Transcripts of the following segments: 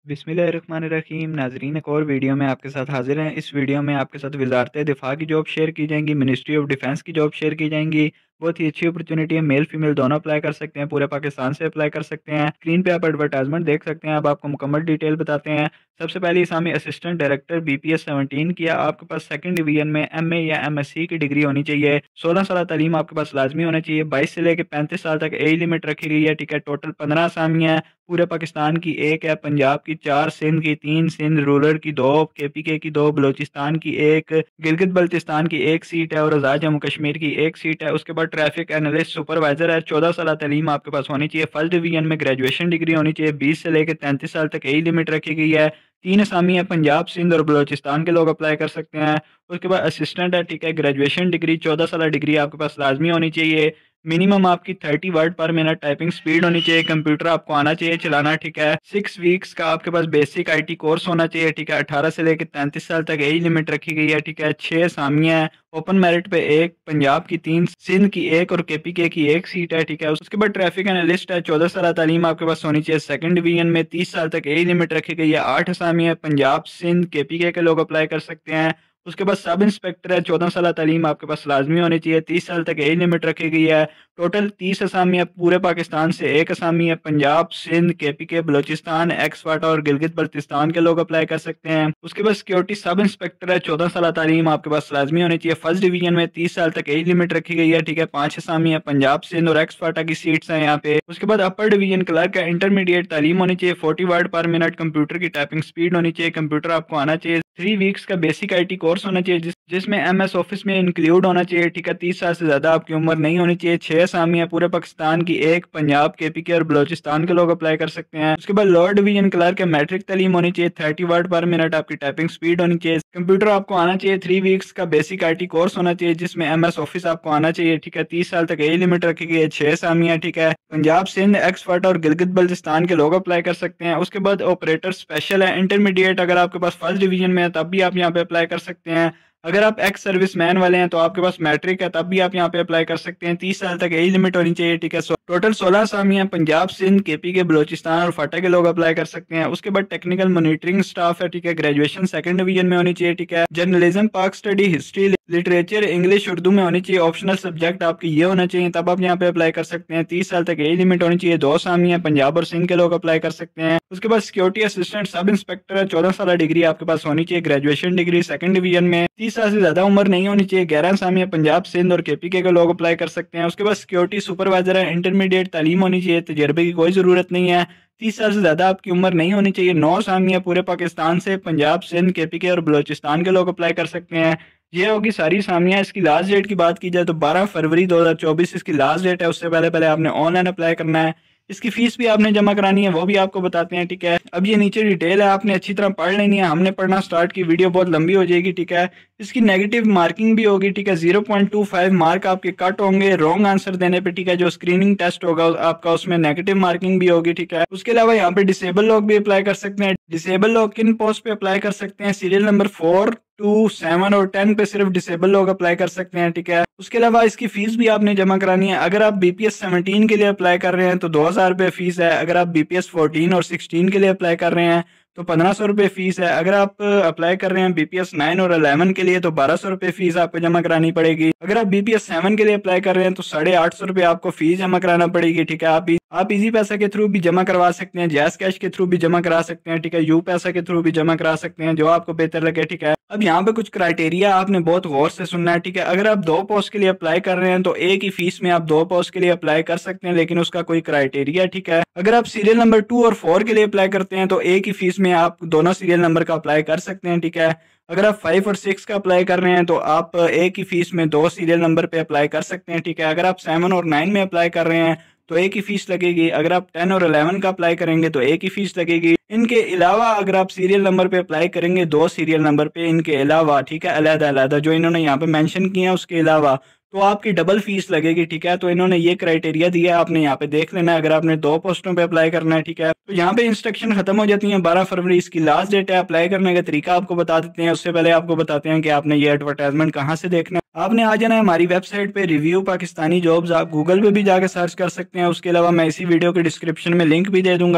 बिस्मिल्लाहिर्रहमानिर्रहीम। नाजरीन, एक और वीडियो में आपके साथ हाजिर हैं। इस वीडियो में आपके साथ वजारत दिफा की जॉब शेयर की जाएंगी, मिनिस्ट्री ऑफ डिफेंस की जॉब शेयर की जाएंगी। बहुत ही अच्छी अपॉर्चुनिटी है, मेल फीमेल दोनों अप्लाई कर सकते हैं, पूरे पाकिस्तान से अप्लाई कर सकते हैं। स्क्रीन पे आप एडवर्टाइजमेंट देख सकते हैं। अब आपको मुकम्मल डिटेल बताते हैं। सबसे पहले इसामी असिस्टेंट डायरेक्टर BPS 17 किया। आपके पास सेकंड डिवीजन में MA या MSc की डिग्री होनी चाहिए। 16 साल तालीम आपके पास लाजमी होना चाहिए। 22 से लेकर 35 साल तक एज लिमिट रखी गई है। ठीक है, टोटल 15 असामियाँ। पूरे पाकिस्तान की एक है, पंजाब की 4, सिंध की 3, सिंध रूरल की 2, KPK की 2, बलोचिस्तान की 1, गिलगित बल्तिस्तान की 1 सीट है और आज़ाद जम्मू कश्मीर की 1 सीट है। उसके बाद ट्रैफिक एनालिस्ट सुपरवाइजर है। 14 साल तलीम आपके पास होनी चाहिए। फर्स्ट डिवीजन में ग्रेजुएशन डिग्री होनी चाहिए। 20 से लेकर 33 साल तक एज लिमिट रखी गई है। 3 असामी है, पंजाब, सिंध और बलोचिस्तान के लोग अप्लाई कर सकते हैं। उसके बाद असिस्टेंट है। ठीक है, ग्रेजुएशन डिग्री 14 साल डिग्री आपके पास लाजमी होनी चाहिए। मिनिमम आपकी 30 word per minute typing speed होनी चाहिए। कंप्यूटर आपको आना चाहिए चलाना। ठीक है, 6 वीक्स का आपके पास बेसिक IT कोर्स होना चाहिए। ठीक है, 18 से लेकर 33 साल तक एज लिमिट रखी गई है। ठीक है, 6 असामियाँ हैं। ओपन मेरिट पे 1, पंजाब की 3, सिंध की 1 और KPK की 1 सीट है। ठीक है, उसके बाद ट्रैफिक एनालिस्ट है। 14 साल तालीम आपके पास होनी चाहिए। सेकंड डिवीजन में 30 साल तक एज लिमिट रखी गई है। 8 असामियाँ है, पंजाब, सिंध, KPK के लोग अप्लाई कर सकते हैं। उसके बाद सब इंस्पेक्टर है। 14 साल तालीम आपके पास लाजमी होनी चाहिए। 30 साल तक एज लिमिट रखी गई है। टोटल 30 असामी है। पूरे पाकिस्तान से 1 असामी है। पंजाब, सिंध, KPK, बलोचिस्तान, एक्सवाटा और गिलगित बल्तिस्तान के लोग अप्लाई कर सकते हैं। उसके बाद सिक्योरिटी सब इंस्पेक्टर है। 14 साल तालीम आपके पास लाजमी होनी चाहिए। फर्स्ट डिवीजन में 30 साल तक एज लिमिट रखी गई है। ठीक है, 5 असामी है। पंजाब, सिंध और एक्सवाटा की सीट्स हैं यहाँ पे। उसके बाद अपर डिवीजन क्लर्क है। इंटरमीडिएट तालीम होनी चाहिए। 40 वर्ड पर मिनट कंप्यूटर की टाइपिंग स्पीड होनी चाहिए। कंप्यूटर आपको आना चाहिए। 3 वीक्स का बेसिक IT कोर्स होना चाहिए जिसमें MS ऑफिस में इंक्लूड होना चाहिए। ठीक है, 30 साल से ज्यादा आपकी उम्र नहीं होनी चाहिए। 6 असामी है। पूरे पाकिस्तान की 1, पंजाब, KPK और बलोचिस्तान के लोग अप्लाई कर सकते हैं। उसके बाद लोअर डिवीजन क्लर्क है। मैट्रिक तालीम होनी चाहिए। 30 वर्ड पर मिनट आपकी टाइपिंग स्पीड होनी चाहिए। कंप्यूटर आपको आना चाहिए। 3 वीक्स का बेसिक IT कोर्स होना चाहिए जिसमें MS ऑफिस आपको आना चाहिए। ठीक है, 30 साल तक एज लिमिट रखी गई है। 6 असामी है। ठीक है, पंजाब, सिंध, एक्सपर्ट और गिलगित बल्तिस्तान के लोग अप्लाई कर सकते हैं। उसके बाद ऑपरेटर स्पेशल है। इंटरमीडिएट अगर आपके पास फर्स्ट डिवीजन में है तब भी आप यहाँ पे अप्लाई कर सकते हैं। अगर आप एक्स सर्विस मैन वाले हैं तो आपके पास मैट्रिक है तब भी आप यहाँ पे अप्लाई कर सकते हैं। 30 साल तक एज लिमिट होनी चाहिए। ठीक है, टोटल 16 असामी हैं। पंजाब, सिंध, KPK, बलोचिस्तान और फाटा के लोग अप्लाई कर सकते हैं। उसके बाद टेक्निकल मॉनिटरिंग स्टाफ है। ठीक है, ग्रेजुएशन सेकंड डिवीजन में होनी चाहिए। ठीक है, journalism, Pak study, history, literature, English, Urdu में होनी चाहिए। ऑप्शनल सब्जेक्ट आपके ये होना चाहिए तब आप यहाँ पे अप्लाई कर सकते हैं। 30 साल तक एज लिमिट होनी चाहिए। 2 असामी है। पंजाब और सिंध के लोग अप्लाई कर सकते हैं। उसके बाद सिक्योरिटी असिस्टेंट सब इंस्पेक्टर है। 14 साल डिग्री आपके पास होनी चाहिए। ग्रेजुएशन डिग्री सेकंड डिवीजन में। 30 साल से ज्यादा उम्र नहीं होनी चाहिए। 11 असामी है। पंजाब, सिंध और KPK के लोग अप्लाई कर सकते हैं। उसके बाद सिक्योरिटी सुपरवाइजर है। इंटरमीडिएट तालीम होनी चाहिए। तजर्बे की कोई जरूरत नहीं है। 30 साल से ज्यादा आपकी उम्र नहीं होनी चाहिए। 9 असामियाँ पूरे पाकिस्तान से। पंजाब, सिंध, KPK और बलोचिस्तान के लोग अप्लाई कर सकते हैं। ये होगी सारी असामियाँ। इसकी लास्ट डेट की बात की जाए तो 12 फरवरी 2024 इसकी लास्ट डेट है। उससे पहले पहले आपने ऑनलाइन अप्लाई करना है। इसकी फीस भी आपने जमा करानी है, वो भी आपको बताते हैं। ठीक है, अब ये नीचे डिटेल है, आपने अच्छी तरह पढ़ लेनी है। हमने पढ़ना स्टार्ट की, वीडियो बहुत लंबी हो जाएगी। ठीक है, इसकी नेगेटिव मार्किंग भी होगी। ठीक है, 0.25 मार्क आपके कट होंगे रॉन्ग आंसर देने पे। ठीक है, जो स्क्रीनिंग टेस्ट होगा आपका उसमें नेगेटिव मार्किंग भी होगी। ठीक है, उसके अलावा यहाँ पे डिसेबल लोग भी अप्लाई कर सकते हैं। डिसेबल लोग किन पोस्ट पे अप्लाई कर सकते हैं? सीरियल नंबर 4, 2, 7 और 10 पे सिर्फ डिसेबल लोग अप्लाई कर सकते हैं। ठीक है, उसके अलावा इसकी फीस भी आपने जमा करानी है। अगर आप BPS 17 के लिए अप्लाई कर रहे हैं तो 2000 रुपये फीस है। अगर आप BPS 14 और 16 के लिए अप्लाई कर रहे हैं तो 1500 रुपये फीस है। अगर आप अप्लाई कर रहे हैं BPS 9 और 11 के लिए तो 1200 रुपये फीस आपको जमा करानी पड़ेगी। अगर आप BPS 7 के लिए अप्लाई कर रहे हैं तो 850 रुपये आपको फीस जमा कराना पड़ेगी। ठीक है, आप इजी पैसा के थ्रू भी जमा करवा सकते हैं, जैस कैश के थ्रू भी जमा करा सकते हैं। ठीक है, यू पैसा के थ्रू भी जमा करा सकते हैं, जो आपको बेहतर लगे। ठीक है, अब यहाँ पे कुछ क्राइटेरिया आपने बहुत गौर से सुनना है। ठीक है, अगर आप 2 पोस्ट के लिए अप्लाई कर रहे हैं तो एक ही फीस में आप 2 पोस्ट के लिए अप्लाई कर सकते हैं, लेकिन उसका कोई क्राइटेरिया। ठीक है, अगर आप सीरियल नंबर 2 और 4 के लिए अप्लाई करते हैं तो एक ही फीस में आप दोनों सीरियल नंबर का अप्लाई कर सकते हैं। ठीक है, अगर आप 5 और 6 का अप्लाई कर रहे हैं तो आप एक ही फीस में 2 सीरियल नंबर पे अप्लाई कर सकते हैं। ठीक है, अगर आप 7 और 9 में अप्लाई कर रहे हैं तो एक ही फीस लगेगी। अगर आप 10 और 11 का अप्लाई करेंगे तो एक ही फीस लगेगी। इनके अलावा अगर आप सीरियल नंबर पे अप्लाई करेंगे 2 सीरियल नंबर पे इनके अलावा, ठीक है, अलग अलग जो इन्होंने यहाँ पे मेंशन किए हैं उसके अलावा, तो आपकी डबल फीस लगेगी। ठीक है, तो इन्होंने ये क्राइटेरिया दिया है, आपने यहाँ पे देख लेना है अगर आपने 2 पोस्टों पे अप्लाई करना है। ठीक है, तो यहाँ पे इंस्ट्रक्शन खत्म हो जाती है। 12 फरवरी इसकी लास्ट डेट है। अप्लाई करने का तरीका आपको बता देते हैं। उससे पहले आपको बताते हैं कि आपने ये एडवर्टाइजमेंट कहाँ से देखना है। आपने आ जाना है हमारी वेबसाइट पे रिव्यू पाकिस्तानी जॉब्स। आप गूगल पे भी जाकर सर्च कर सकते हैं। उसके अलावा मैं इसी वीडियो के डिस्क्रिप्शन में लिंक भी दे दूंगा।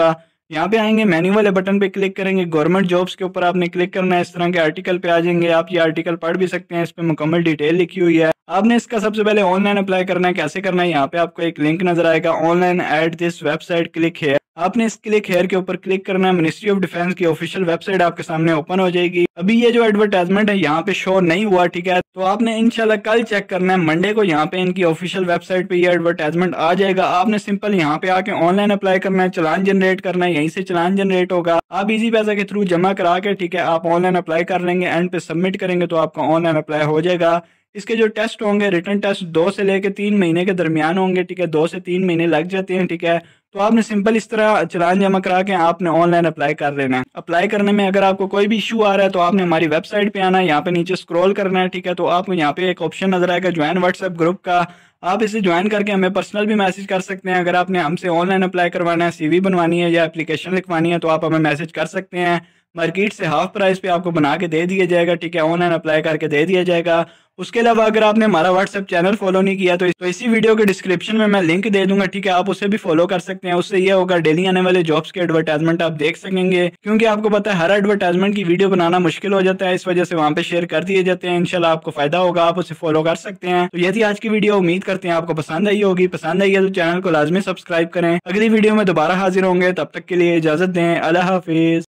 यहाँ पे आएंगे, मेन्यू वाले बटन पे क्लिक करेंगे, गवर्नमेंट जॉब्स के ऊपर आपने क्लिक करना है। इस तरह के आर्टिकल पे आ जाएंगे, आप ये आर्टिकल पढ़ भी सकते हैं, इस पे मुकम्मल डिटेल लिखी हुई है। आपने इसका सबसे पहले ऑनलाइन अप्लाई करना है। कैसे करना है, यहाँ पे आपको एक लिंक नजर आएगा, online at this website click here. आपने इस क्लिक हेयर के ऊपर क्लिक करना है। मिनिस्ट्री ऑफ डिफेंस की ऑफिशियल वेबसाइट आपके सामने ओपन हो जाएगी। अभी ये जो एडवर्टाइजमेंट है यहाँ पे शो नहीं हुआ, ठीक है, तो आपने इंशाल्लाह कल चेक करना है, मंडे को यहाँ पे इनकी ऑफिशियल वेबसाइट पे ये एडवर्टाइजमेंट आ जाएगा। आपने सिंपल यहाँ पे आके ऑनलाइन अप्लाई करना है, चलान जनरेट करना है, यहीं से चलान जनरेट होगा। आप इजी पैसा के थ्रू जमा करा के, ठीक है, आप ऑनलाइन अप्लाई कर लेंगे, एंड पे सबमिट करेंगे तो आपका ऑनलाइन अप्लाई हो जाएगा। इसके जो टेस्ट होंगे, रिटर्न टेस्ट 2 से लेकर 3 महीने के दरमियान होंगे, ठीक है, 2 से 3 महीने लग जाते हैं, ठीक है। तो आपने सिंपल इस तरह चलान जमा करा के आपने ऑनलाइन अप्लाई कर लेना है। अप्लाई करने में अगर आपको कोई भी इशू आ रहा है तो आपने हमारी वेबसाइट पे आना है, यहाँ पे नीचे स्क्रॉल करना है, ठीक है, तो आपको यहाँ पे एक ऑप्शन नजर आएगा ज्वाइन व्हाट्सएप ग्रुप का। आप इसे ज्वाइन करके हमें पर्सनल भी मैसेज कर सकते हैं। अगर आपने हमसे ऑनलाइन अप्लाई करवाना है, सीवी बनवानी है या एप्लीकेशन लिखवानी है तो आप हमें मैसेज कर सकते हैं। मार्केट से हाफ प्राइस पे आपको बना के दे दिया जाएगा, ठीक है, ऑनलाइन अप्लाई करके दे दिया जाएगा। उसके अलावा अगर आपने हमारा व्हाट्सएप चैनल फॉलो नहीं किया तो इसी वीडियो के डिस्क्रिप्शन में मैं लिंक दे दूंगा, ठीक है, आप उसे भी फॉलो कर सकते हैं। उससे ये होगा डेली आने वाले जॉब्स के एडवर्टाइजमेंट आप देख सकेंगे, क्योंकि आपको पता है हर एडवर्टाइजमेंट की वीडियो बनाना मुश्किल हो जाता है, इस वजह से वहाँ पे शेयर कर दिए जाते हैं। इंशाल्लाह आपको फायदा होगा, आप उसे फॉलो कर सकते हैं। तो ये थी आज की वीडियो, उम्मीद करते हैं आपको पसंद आई होगी। पसंद आई है तो चैनल को लाजमी सब्सक्राइब करें। अगली वीडियो में दोबारा हाजिर होंगे, तब तक के लिए इजाजत दें। अल्लाह हाफिज।